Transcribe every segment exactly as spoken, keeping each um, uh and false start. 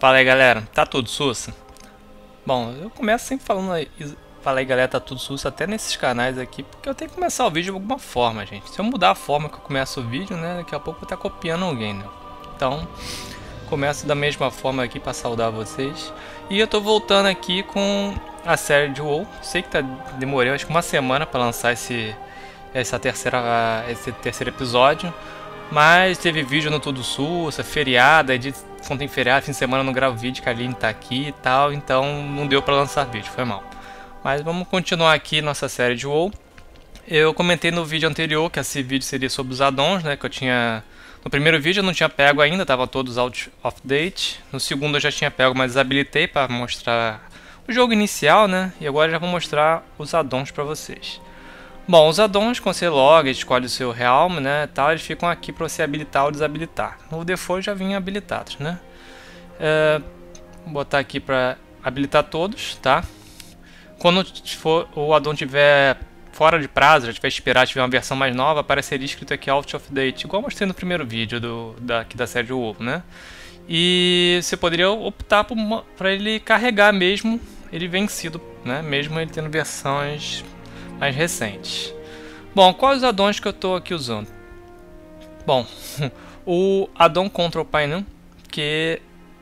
Fala aí, galera, tá tudo sussa? Bom, eu começo sempre falando aí, fala aí, galera, tá tudo sussa até nesses canais aqui, porque eu tenho que começar o vídeo de alguma forma, gente. Se eu mudar a forma que eu começo o vídeo, né, daqui a pouco eu vou estar copiando alguém, né? Então, começo da mesma forma aqui pra saudar vocês. E eu tô voltando aqui com a série de WoW. Sei que tá, demorei acho que uma semana pra lançar esse, essa terceira, esse terceiro episódio. Mas teve vídeo no Tudo Sussa, feriado, aí de quando tem feriado, fim de semana eu não gravo vídeo, que a Aline tá aqui e tal, então não deu pra lançar vídeo, foi mal. Mas vamos continuar aqui nossa série de WoW. Eu comentei no vídeo anterior que esse vídeo seria sobre os addons, né, que eu tinha... No primeiro vídeo eu não tinha pego ainda, tava todos out of date. No segundo eu já tinha pego, mas desabilitei para mostrar o jogo inicial, né, e agora já vou mostrar os addons pra vocês. Bom, os addons, quando você loga, escolhe o seu realm, né, tal, eles ficam aqui para você habilitar ou desabilitar. No default já vinham habilitados, né. É, vou botar aqui para habilitar todos, tá. Quando for, o addon tiver fora de prazo, já tiver expirado, tiver uma versão mais nova, apareceria escrito aqui out of date, igual eu mostrei no primeiro vídeo do, da, aqui da série de WoW, né. E você poderia optar para ele carregar mesmo ele vencido, né, mesmo ele tendo versões mais recentes. Bom, quais os addons que eu estou aqui usando? Bom, o addon Control Panel, que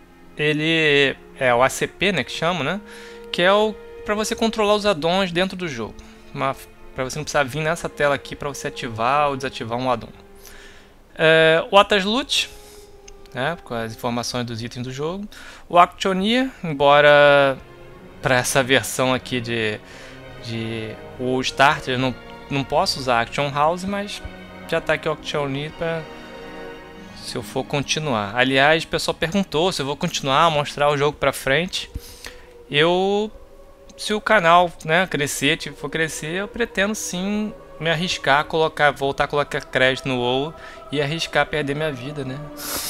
ele é o A C P, né, que chama, né, que é o para você controlar os addons dentro do jogo, para você não precisar vir nessa tela aqui para você ativar ou desativar um addon. É, o Atlas Loot, né, com as informações dos itens do jogo. O Actioneer, embora para essa versão aqui de de o Starter eu não, não posso usar Action House, mas já está aqui o Actioneer para se eu for continuar. Aliás, o pessoal perguntou se eu vou continuar a mostrar o jogo para frente. Eu, se o canal, né, crescer, tipo, for crescer, eu pretendo sim me arriscar a colocar, voltar a colocar crédito no WoW e arriscar perder minha vida, né?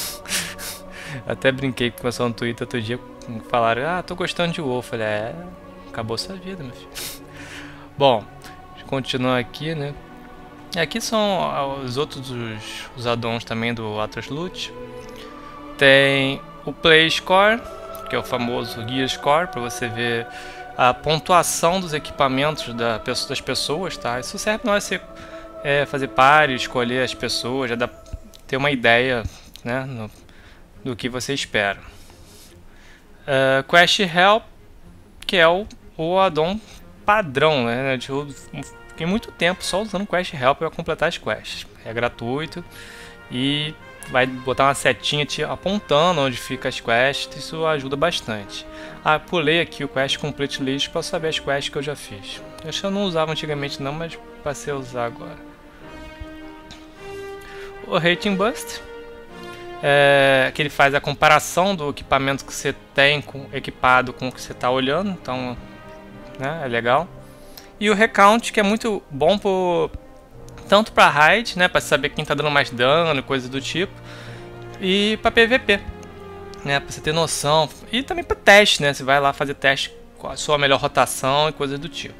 Até brinquei com o pessoal no Twitter outro dia, falaram, ah, tô gostando de WoW. Eu falei, é, acabou sua vida, meu filho. Bom, continuar aqui, né? Aqui são os outros os, os addons também do Atlas Loot. Tem o Play Score, que é o famoso Gear Score, para você ver a pontuação dos equipamentos da, das pessoas, tá? Isso serve para você é, fazer páreo, escolher as pessoas, já dá ter uma ideia, né, no, do que você espera. Uh, Quest Help, que é o, o addon padrão, né? Eu fiquei muito tempo só usando Quest Help para completar as quests. É gratuito e vai botar uma setinha te apontando onde fica as quests, isso ajuda bastante. Ah, pulei aqui o Quest Complete List para saber as quests que eu já fiz. Eu já não usava antigamente não, mas passei a usar agora. O Rating Bust, é, que ele faz a comparação do equipamento que você tem com, equipado com o que você está olhando, então, né, é legal. E o Recount, que é muito bom por, tanto para raid, né, para saber quem está dando mais dano, coisa do tipo, e para P V P, né, para você ter noção, e também para teste, né, você vai lá fazer teste com a sua melhor rotação e coisa do tipo.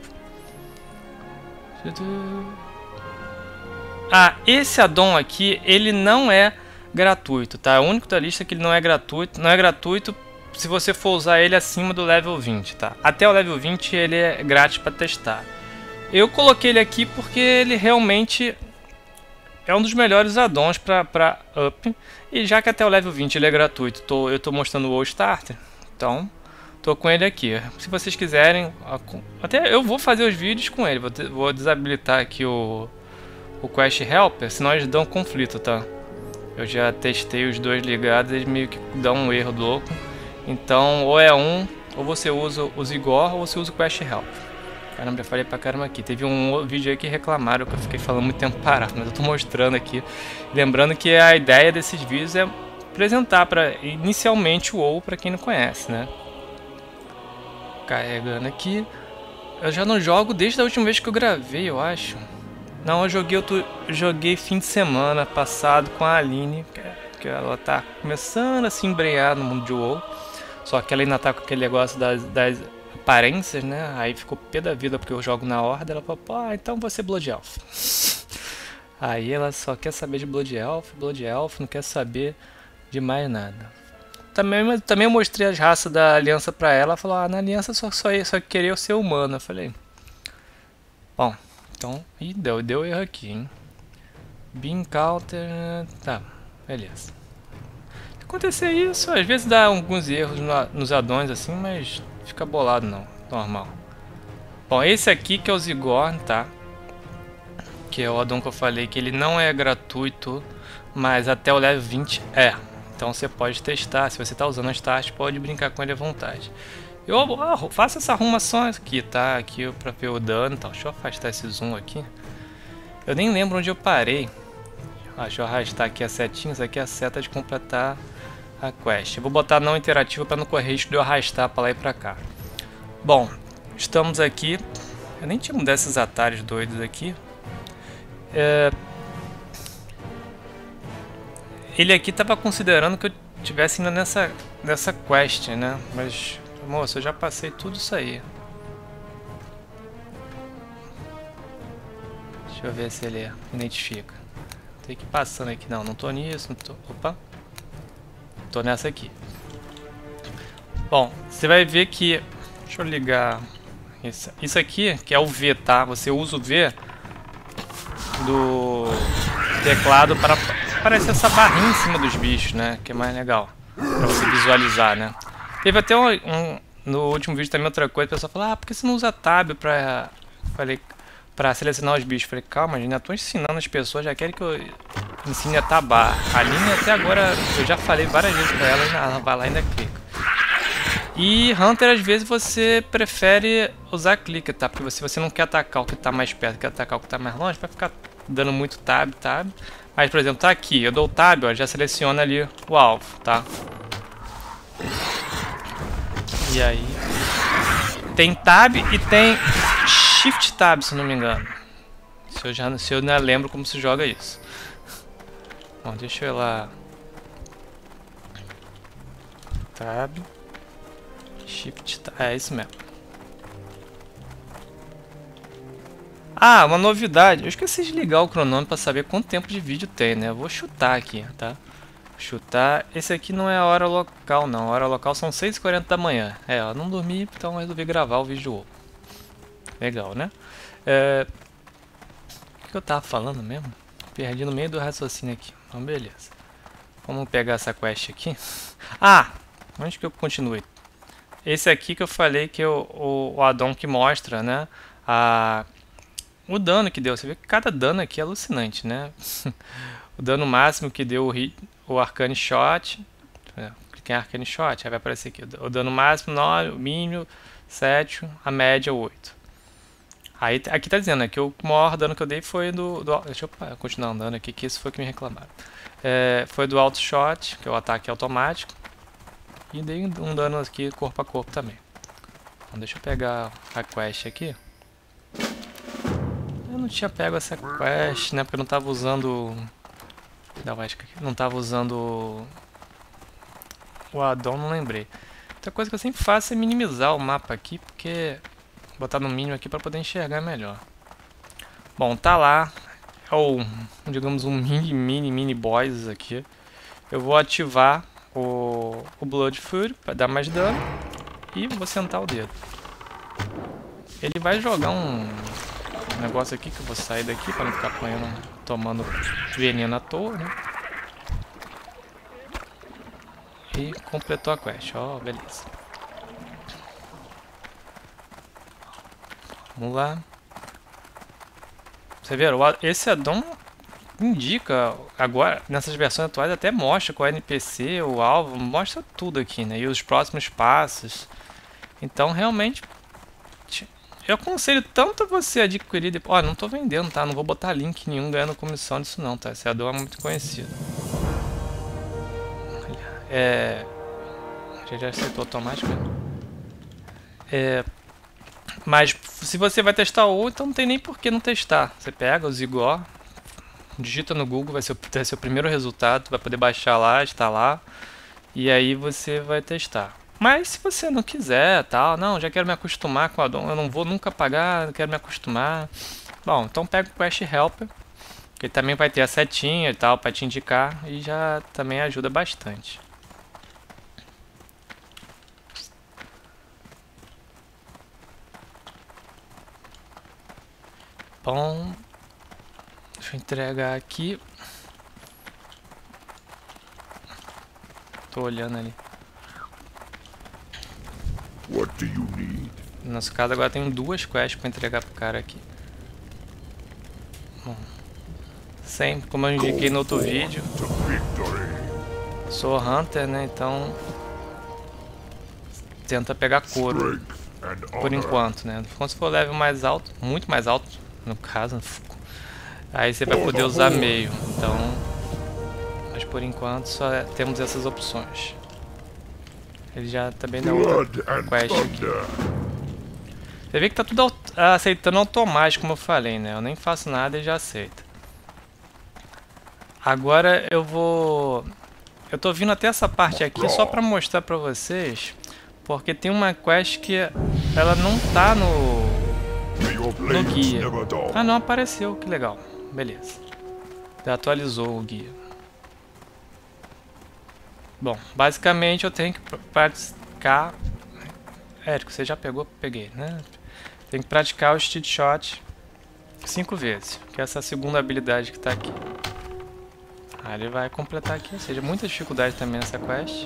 Ah, esse addon aqui, ele não é gratuito, tá? O único da lista que ele não é gratuito, não é gratuito se você for usar ele acima do level vinte, tá? Até o level vinte ele é grátis para testar. Eu coloquei ele aqui porque ele realmente é um dos melhores addons para up. E já que até o level vinte ele é gratuito, tô, eu estou mostrando o WoW Starter, então tô com ele aqui. Se vocês quiserem, até eu vou fazer os vídeos com ele. Vou, vou desabilitar aqui o, o Quest Helper, senão eles dão conflito, tá? Eu já testei os dois ligados, eles meio que dão um erro louco. Então, ou é um, ou você usa o Zigor, ou você usa o Quest Help. Caramba, já falei pra caramba aqui. Teve um vídeo aí que reclamaram que eu fiquei falando muito tempo parado, mas eu tô mostrando aqui. Lembrando que a ideia desses vídeos é apresentar pra, inicialmente o WoW pra quem não conhece, né? Carregando aqui. Eu já não jogo desde a última vez que eu gravei, eu acho. Não, eu joguei, eu, tô, eu joguei fim de semana passado com a Aline, que ela tá começando a se embrenhar no mundo de WoW. Só que ela ainda tá com aquele negócio das, das aparências, né? Aí ficou pé da vida porque eu jogo na horda. Ela falou, pô, ah, então você Blood Elf. Aí ela só quer saber de Blood Elf, Blood Elf, não quer saber de mais nada. também, também eu mostrei as raças da aliança pra ela. Ela falou, ah, na aliança só, só, só queria ser humano. Eu falei, bom, então, ih, deu, deu erro aqui, hein. Bean counter, tá, beleza. Se acontecer isso, às vezes dá alguns erros no, nos addons assim, mas fica bolado não, normal. Bom, esse aqui que é o Zigor, tá? Que é o addon que eu falei que ele não é gratuito, mas até o level vinte é. Então você pode testar, se você está usando as taxas, pode brincar com ele à vontade. Eu oh, faço essa arrumação aqui, tá? Aqui pra ver o dano e tal. Deixa eu afastar esse zoom aqui. Eu nem lembro onde eu parei. Ah, deixa eu arrastar aqui as setinhas. Aqui é a seta de completar a quest. Eu vou botar não interativo para não correr risco de eu arrastar para lá e para cá. Bom, estamos aqui. Eu nem tinha mudado esses atalhos doidos aqui. É... Ele aqui estava considerando que eu estivesse indo nessa, nessa quest, né? Mas, moço, eu já passei tudo isso aí. Deixa eu ver se ele identifica. Tem que ir passando aqui. Não, não tô nisso. Não tô... Opa. Tô nessa aqui. Bom, você vai ver que... Deixa eu ligar... Isso, isso aqui, que é o V, tá? Você usa o V do teclado para aparecer essa barrinha em cima dos bichos, né? Que é mais legal. Pra você visualizar, né? Teve até um... um no último vídeo também outra coisa. O pessoal falou, ah, por que você não usa tab pra... Falei... Pra selecionar os bichos. Falei, calma, gente, ainda tô ensinando as pessoas, já querem que eu ensine a tabar. A linha até agora, eu já falei várias vezes pra ela, ela vai lá e ainda clica. E Hunter, às vezes, você prefere usar clicker, tá? Porque se você não quer atacar o que tá mais perto, quer atacar o que tá mais longe, vai ficar dando muito tab, tab. Mas, por exemplo, tá aqui, eu dou o tab, ó, já seleciona ali o alvo, tá? E aí... Tem tab e tem... Shift Tab, se não me engano. Se eu, já, se eu não lembro como se joga isso. Bom, deixa eu ir lá. Tab. Shift Tab. É isso mesmo. Ah, uma novidade. Eu esqueci de ligar o cronômetro para saber quanto tempo de vídeo tem, né? Eu vou chutar aqui, tá? Chutar. Esse aqui não é a hora local, não. A hora local são seis e quarenta da manhã. É, eu não dormi, então eu resolvi gravar o vídeo. Legal, né? É... O que eu tava falando mesmo? Perdi no meio do raciocínio aqui. Então, beleza. Vamos pegar essa quest aqui. Ah! Onde que eu continue? Esse aqui que eu falei que é o, o, o addon que mostra, né? A... O dano que deu. Você vê que cada dano aqui é alucinante, né? O dano máximo que deu o, hit, o Arcane Shot. Clique em Arcane Shot, aí vai aparecer aqui. O dano máximo nove, o mínimo sete, a média oito. Aí, aqui tá dizendo, né, que o maior dano que eu dei foi do... do deixa eu continuar andando aqui, que isso foi que me reclamaram. É, foi do Auto Shot, que é o ataque automático. E dei um dano aqui corpo a corpo também. Então deixa eu pegar a quest aqui. Eu não tinha pego essa quest, né, porque eu não tava usando... Não, acho que não tava usando o addon, não lembrei. Outra coisa que eu sempre faço é minimizar o mapa aqui, porque... Botar no mínimo aqui para poder enxergar melhor. Bom, tá lá. É o, digamos, um mini, mini, mini boss aqui. Eu vou ativar o, o Blood Fury para dar mais dano. E vou sentar o dedo. Ele vai jogar um negócio aqui que eu vou sair daqui para não ficar apanhando, tomando veneno à toa, né? E completou a quest. Ó, oh, beleza. Vamos lá. Você vê, esse addon indica, agora, nessas versões atuais, até mostra qual é o N P C, o alvo, mostra tudo aqui, né? E os próximos passos. Então, realmente, eu aconselho tanto você adquirir depois. Ó, não tô vendendo, tá? Não vou botar link nenhum ganhando comissão disso não, tá? Esse addon é muito conhecido. É... Já já aceitou automático, né? É... Mas se você vai testar ou, então não tem nem por que não testar. Você pega o Zigor, digita no Google, vai ser, vai ser o primeiro resultado, vai poder baixar lá, instalar, e aí você vai testar. Mas se você não quiser, tal, não, já quero me acostumar com o addon, eu não vou nunca pagar, não quero me acostumar. Bom, então pega o Quest Helper, que ele também vai ter a setinha e tal, para te indicar, e já também ajuda bastante. Bom, deixa eu entregar aqui. Tô olhando ali. What do you need? No nosso caso agora tem duas quests pra entregar pro cara aqui. Bom, sempre, como eu indiquei no outro vídeo, To victory. sou Hunter, né? Então tenta pegar couro Strength and por honor. enquanto, né? Quando você for level mais alto, muito mais alto, no caso, aí você vai poder usar meio. Então, mas por enquanto só é- temos essas opções. Ele já tá bem na outra Blood and quest aqui. thunder. Você vê que tá tudo aut- aceitando automático, como eu falei, né? Eu nem faço nada e já aceita. Agora eu vou... Eu tô vindo até essa parte aqui só pra mostrar pra vocês, porque tem uma quest que ela não tá no, May your no blades guia. never dull. Ah, não apareceu, que legal. Beleza. Já atualizou o guia. Bom, basicamente eu tenho que pr- praticar... Érico, você já pegou? Peguei, né? Tem que praticar o Steed Shot cinco vezes, que é essa segunda habilidade que tá aqui. Aí ele vai completar aqui, ou seja, muita dificuldade também nessa quest.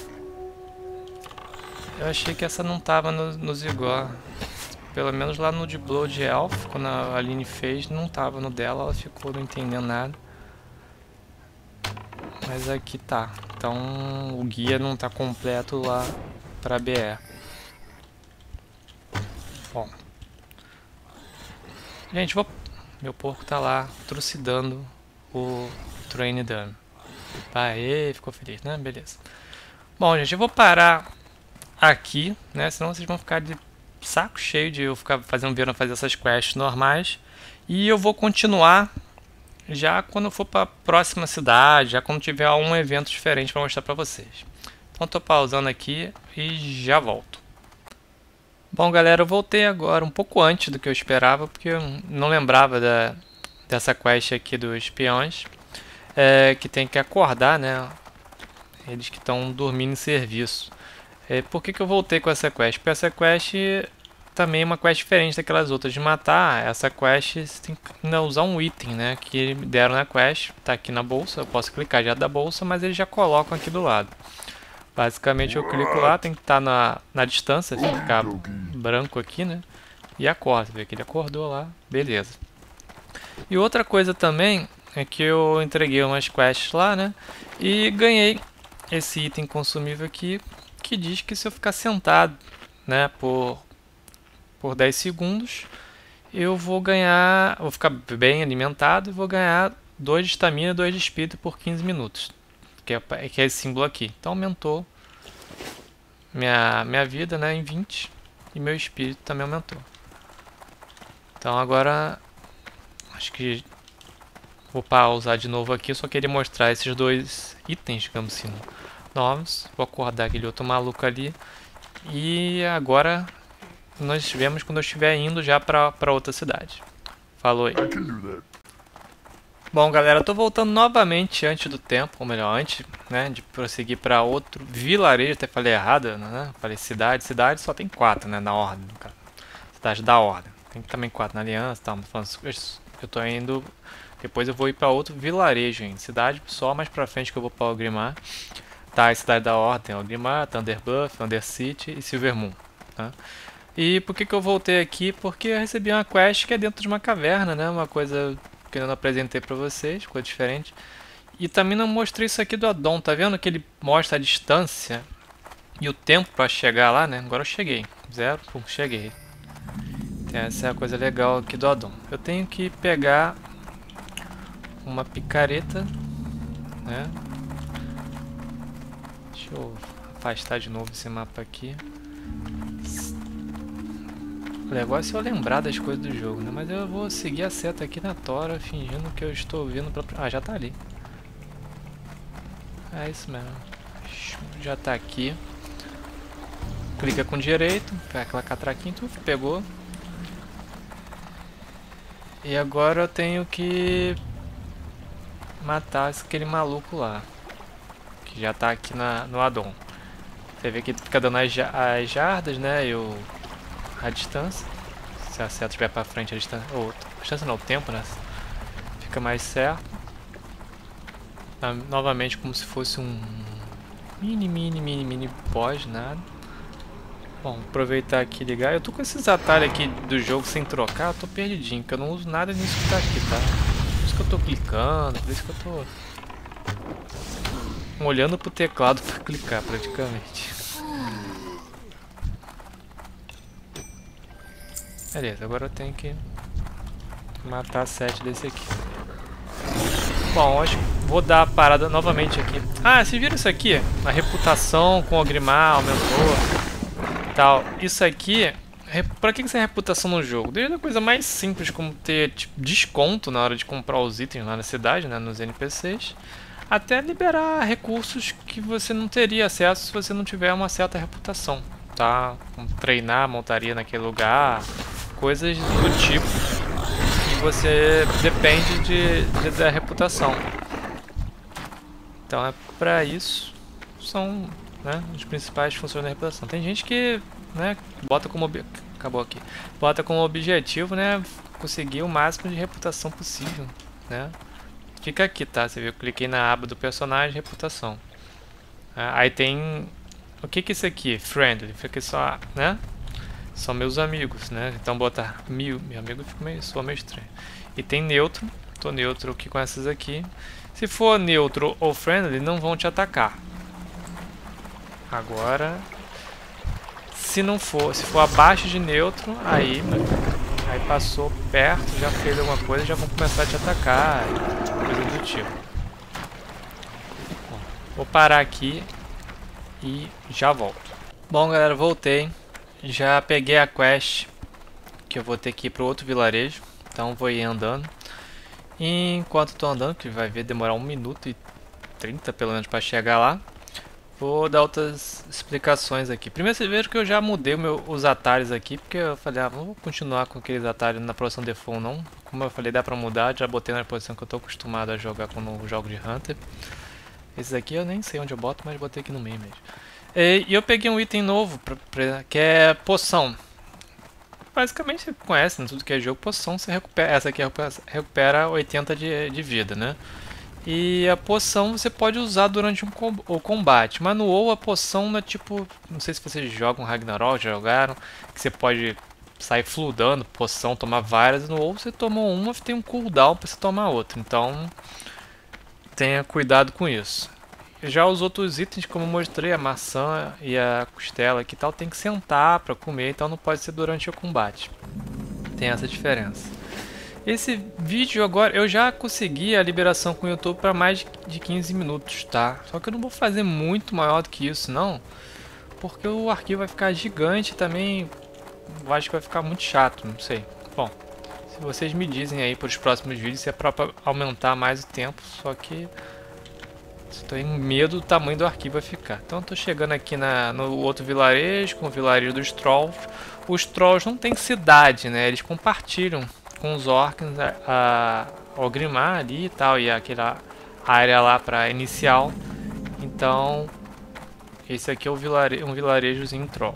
Eu achei que essa não tava no, no Zigor. Pelo menos lá no de Blood Elf, quando a Aline fez, não tava no dela, ela ficou não entendendo nada. Mas aqui tá. Então o guia não tá completo lá pra B E. Bom. Gente, vou... meu porco tá lá trucidando o Train Dame. Aê, ficou feliz, né? Beleza. Bom, gente, eu vou parar aqui, né? Senão vocês vão ficar de saco cheio de eu ficar fazendo vendo fazer essas quests normais. E eu vou continuar já quando eu for para a próxima cidade, já quando tiver um evento diferente para mostrar para vocês. Então tô pausando aqui e já volto. Bom, galera, eu voltei agora um pouco antes do que eu esperava, porque eu não lembrava da, dessa quest aqui dos espiões, é, que tem que acordar, né? Eles que estão dormindo em serviço. É, por que que eu voltei com essa quest? Porque essa quest também é uma quest diferente daquelas outras. De matar, essa quest você tem que ainda usar um item, né? Que me deram na quest, tá aqui na bolsa, eu posso clicar já da bolsa, mas eles já colocam aqui do lado. Basicamente eu clico lá, tem que estar na, na distância, ficar branco aqui, né? E acorda, vê que ele acordou lá, beleza. E outra coisa também é que eu entreguei umas quests lá, né? E ganhei esse item consumível aqui, que diz que se eu ficar sentado, né, por, por dez segundos, eu vou ganhar, vou ficar bem alimentado e vou ganhar dois de estamina e dois de espírito por quinze minutos. Que é, que é esse símbolo aqui. Então aumentou minha, minha vida, né, em vinte e meu espírito também aumentou. Então agora acho que vou pausar de novo aqui. Eu só queria mostrar esses dois itens, digamos assim, novos. Vou acordar aquele outro maluco ali. E agora nós vemos quando eu estiver indo já para outra cidade. Falou aí. I can do that. Bom, galera, eu tô voltando novamente antes do tempo, ou melhor, antes, né, de prosseguir para outro vilarejo. Até falei errado, né? Falei cidade, cidade só tem quatro, né, na ordem, no caso. Cidade da ordem. Tem também quatro na aliança, tá? Eu tô indo, depois eu vou ir para outro vilarejo, hein? Cidade só mais pra frente que eu vou para Orgrimmar. Tá, a cidade da ordem, Orgrimmar, Thunderbluff, Undercity e Silvermoon, tá? E por que que eu voltei aqui? Porque eu recebi uma quest que é dentro de uma caverna, né? Uma coisa que eu não apresentei pra vocês, coisa diferente. E também não mostrei isso aqui do Adon, tá vendo que ele mostra a distância e o tempo pra chegar lá, né? Agora eu cheguei, zero, pum, cheguei. Essa é a coisa legal aqui do Adon. Eu tenho que pegar uma picareta, né? Deixa eu afastar de novo esse mapa aqui. O negócio é eu lembrar das coisas do jogo, né? Mas eu vou seguir a seta aqui na tora, fingindo que eu estou vindo pra... Ah, já tá ali. É isso mesmo. Já tá aqui. Clica com direito, pega aquela catraquinha, tu pegou. E agora eu tenho que matar aquele maluco lá, que já tá aqui na, no Adon. Você vê que fica dando as, as jardas, né? E o... a distância. Se a seta estiver pra frente, a distância. Outra. A chance não, o tempo, né? Fica mais certo. Tá, novamente como se fosse um mini, mini, mini, mini boss, nada. Bom, aproveitar aqui e ligar. Eu tô com esses atalhos aqui do jogo sem trocar, eu tô perdidinho, porque eu não uso nada nisso que tá aqui, tá? Por isso que eu tô clicando, por isso que eu tô olhando pro teclado pra clicar, praticamente. Beleza, agora eu tenho que matar sete desse aqui. Bom, acho que vou dar a parada novamente aqui. Ah, vocês viram isso aqui? A reputação com o Ogrimmar aumentou. Tal. Isso aqui, pra que isso é reputação no jogo? Desde a coisa mais simples, como ter tipo, desconto na hora de comprar os itens lá na cidade, né, nos N P Cs, até liberar recursos que você não teria acesso se você não tiver uma certa reputação, tá? Como treinar, montaria naquele lugar, coisas do tipo que você depende de, de da reputação. Então é pra isso, são, né, as principais funções da reputação. Tem gente que, né, bota como ob... acabou aqui, bota como objetivo, né, conseguir o máximo de reputação possível, né? Fica aqui, tá? Você viu? Eu cliquei na aba do personagem, reputação. Ah, aí tem o que que é isso aqui? Friendly, fica só, né? São meus amigos, né? Então botar mil, meu amigo fica meio, soa meio estranho. E tem neutro, tô neutro aqui com essas aqui. Se for neutro ou friendly, não vão te atacar. Agora, se não for, se for abaixo de neutro, aí, aí passou perto, já fez alguma coisa, já vão começar a te atacar, coisa do tipo. Bom, vou parar aqui e já volto. Bom, galera, voltei. Já peguei a quest que eu vou ter que ir para outro vilarejo, então vou ir andando. E enquanto estou andando, que vai ver demorar um minuto e trinta pelo menos para chegar lá, vou dar outras explicações aqui. Primeiro vocês viram que eu já mudei meu, os atalhos aqui, porque eu falei, ah, vou continuar com aqueles atalhos na posição default não. Como eu falei, dá pra mudar, já botei na posição que eu tô acostumado a jogar quando jogo de Hunter. Esses aqui eu nem sei onde eu boto, mas botei aqui no meio mesmo. E, e eu peguei um item novo, pra, pra, que é poção. Basicamente você conhece, né, tudo que é jogo, poção você recupera. Essa aqui recupera oitenta de, de vida, né? E a poção você pode usar durante um com o combate. Mas no WoW a poção não é tipo... Não sei se vocês jogam Ragnarok, já jogaram. Que você pode sair fludando poção, tomar várias. No WoW você tomou uma, tem um cooldown para você tomar outra. Então tenha cuidado com isso. Já os outros itens, como eu mostrei, a maçã e a costela aqui e tal, tem que sentar para comer. Então não pode ser durante o combate. Tem essa diferença. Esse vídeo agora, eu já consegui a liberação com o YouTube para mais de quinze minutos, tá? Só que eu não vou fazer muito maior do que isso, não. Porque o arquivo vai ficar gigante também. Eu acho que vai ficar muito chato, não sei. Bom, se vocês me dizem aí para os próximos vídeos se é para aumentar mais o tempo. Só que estou em medo do tamanho do arquivo vai ficar. Então estou chegando aqui na, no outro vilarejo, com o vilarejo dos Trolls. Os Trolls não tem cidade, né? Eles compartilham com os orcs a, a Ogrimmar ali e tal, e aquela área lá para inicial. Então esse aqui é o vilare, um vilarejozinho troll.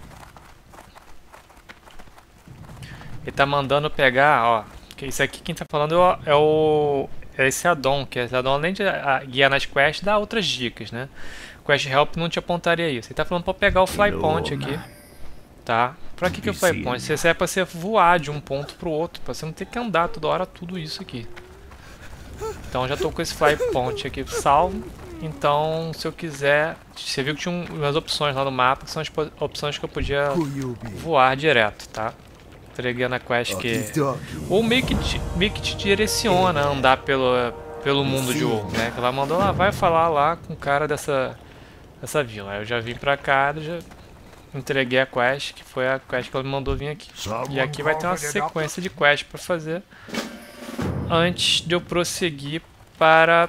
Ele tá mandando pegar, ó, que isso aqui quem tá falando é o é esse addon, que esse addon além de a, guiar nas quests dá outras dicas, né? Quest Help não te apontaria isso. Ele tá falando para pegar o Fly Point aqui, tá? Pra que que é o Fly Point? Isso serve pra você voar de um ponto pro outro, pra você não ter que andar toda hora tudo isso aqui. Então já tô com esse Fly Point aqui salvo. Então se eu quiser... Você viu que tinha umas opções lá no mapa, que são as opções que eu podia voar direto, tá? Entreguei na quest que... Ou meio que te, meio que te direciona a andar pelo, pelo mundo de WoW, né? Que ela mandou lá, vai falar lá com o cara dessa, dessa vila. Aí eu já vim pra cá, já... entreguei a quest, que foi a quest que ela me mandou vir aqui. E aqui vai ter uma sequência de quest para fazer antes de eu prosseguir para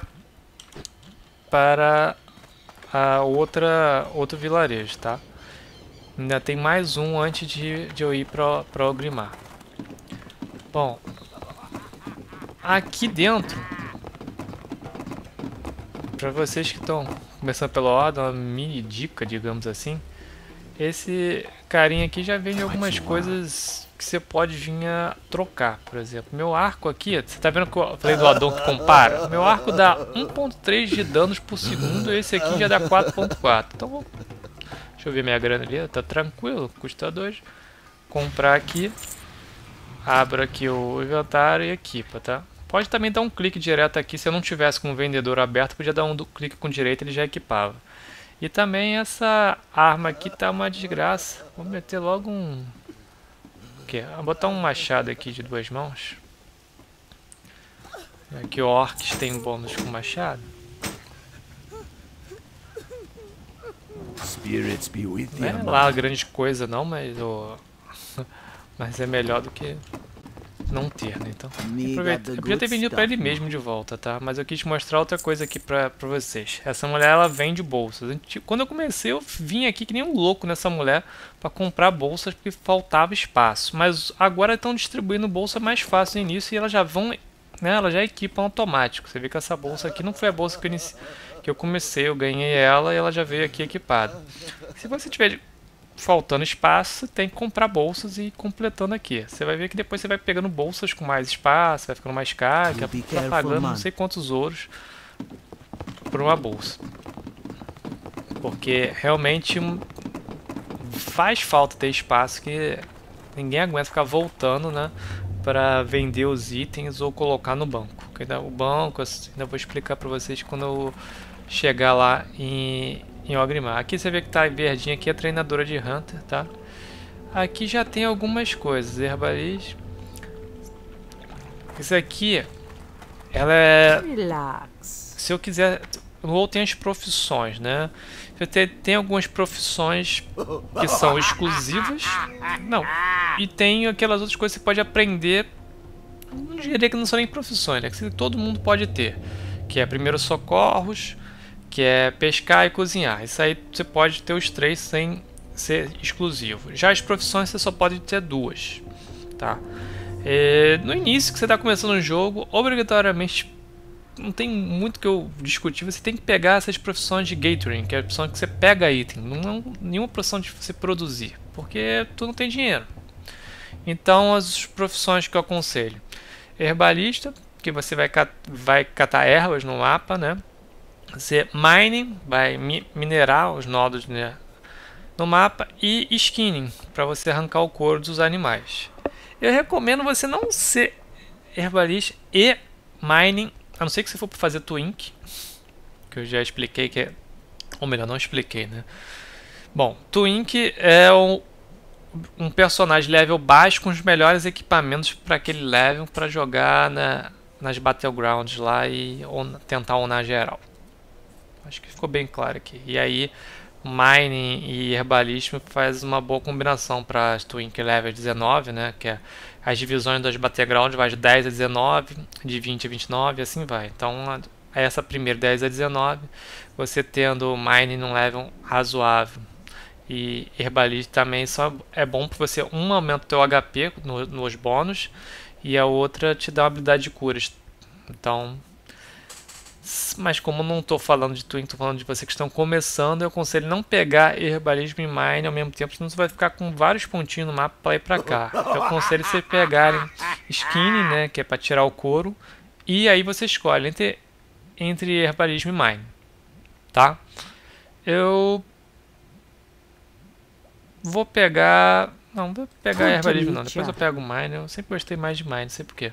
para a outra outro vilarejo, tá? Ainda tem mais um antes de, de eu ir para para Ogrimmar. Bom, aqui dentro, para vocês que estão começando pela ordem, uma mini dica, digamos assim. esse carinha aqui já vende algumas coisas que você pode vir a trocar. Por exemplo, meu arco aqui, você tá vendo que eu falei do addon que compara? Meu arco dá um ponto três de danos por segundo, esse aqui já dá quatro ponto quatro. Então vou... deixa eu ver minha grana ali, tá tranquilo, custa dois. Comprar aqui, abro aqui o inventário e equipa, tá? Pode também dar um clique direto aqui, se eu não tivesse com o vendedor aberto, podia dar um clique com direito, ele já equipava. E também essa arma aqui tá uma desgraça. Vou meter logo um... o quê? Vou botar um machado aqui de duas mãos. Aqui orcs tem bônus com machado. Não é lá grande coisa não, mas o... mas é melhor do que não ter, né? Então, aproveita. Eu podia ter vendido pra ele mesmo de volta, tá? Mas eu quis mostrar outra coisa aqui pra, pra vocês. Essa mulher, ela vende bolsas. Quando eu comecei, eu vim aqui que nem um louco nessa mulher pra comprar bolsas, porque faltava espaço. Mas agora estão distribuindo bolsa mais fácil no início e elas já vão, né? Elas já equipam automático. Você vê que essa bolsa aqui não foi a bolsa que eu, inici... que eu comecei, eu ganhei ela e ela já veio aqui equipada. Se você tiver faltando espaço, tem que comprar bolsas e ir completando aqui. Você vai ver que depois você vai pegando bolsas com mais espaço, vai ficando mais caro, que tá pagando não sei quantos ouros por uma bolsa. Porque realmente faz falta ter espaço, que ninguém aguenta ficar voltando, né, para vender os itens ou colocar no banco. O banco, ainda vou explicar para vocês quando eu chegar lá em em Orgrimmar. Aqui você vê que tá verdinho aqui, a treinadora de Hunter, tá? Aqui já tem algumas coisas, herbalista. Isso aqui, ela é... Relax. Se eu quiser... ou tem as profissões, né? Tem, tem algumas profissões que são exclusivas. Não. E tem aquelas outras coisas que você pode aprender. Não diria que não são nem profissões, né? Que todo mundo pode ter. Que é primeiros socorros, que é pescar e cozinhar. Isso aí você pode ter os três sem ser exclusivo. Já as profissões você só pode ter duas, tá? É, no início que você está começando o jogo, obrigatoriamente, não tem muito que eu discutir, você tem que pegar essas profissões de gathering, que é a profissão que você pega item, não é nenhuma profissão de você produzir, porque tu não tem dinheiro. Então as profissões que eu aconselho: herbalista, que você vai, cat vai catar ervas no mapa, né? Você mining, vai mi minerar os nodos, né, no mapa, e skinning, para você arrancar o couro dos animais. Eu recomendo você não ser herbalista e mining, a não ser que você for para fazer twink, que eu já expliquei que é, ou melhor, não expliquei, né? Bom, twink é um, um personagem level baixo com os melhores equipamentos para aquele level, para jogar na, nas battlegrounds lá e on, tentar onar geral. Acho que ficou bem claro aqui. E aí, mining e herbalismo faz uma boa combinação para as twink level dezenove, né? Que é as divisões das battlegrounds vai de dez a dezenove, de vinte a vinte e nove, e assim vai. Então, essa primeira dez a dezenove, você tendo mining num level razoável e herbalista também só é bom para você, um aumenta o teu H P no, nos bônus e a outra te dá uma habilidade de curas. Então, mas como não estou falando de twink, estou falando de vocês que estão começando, eu aconselho não pegar herbalismo e mine ao mesmo tempo, senão você vai ficar com vários pontinhos no mapa para ir para cá. Eu aconselho vocês pegarem skinning, né, que é para tirar o couro, e aí você escolhe entre, entre herbalismo e mine, tá? Eu vou pegar... não, vou pegar herbalismo não, depois eu pego mine, eu sempre gostei mais de mine, não sei porquê.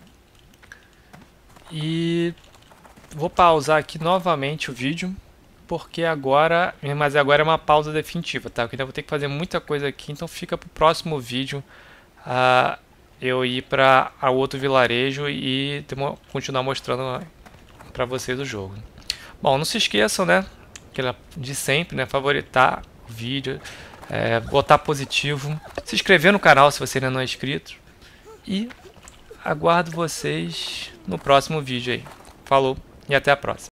E... vou pausar aqui novamente o vídeo, porque agora, mas agora é uma pausa definitiva, tá? Eu ainda vou ter que fazer muita coisa aqui, então fica pro próximo vídeo uh, eu ir para outro vilarejo e continuar mostrando para vocês o jogo. Bom, não se esqueçam, né, de sempre, né, favoritar o vídeo, é, botar positivo, se inscrever no canal se você ainda não é inscrito e aguardo vocês no próximo vídeo aí. Falou! E até a próxima.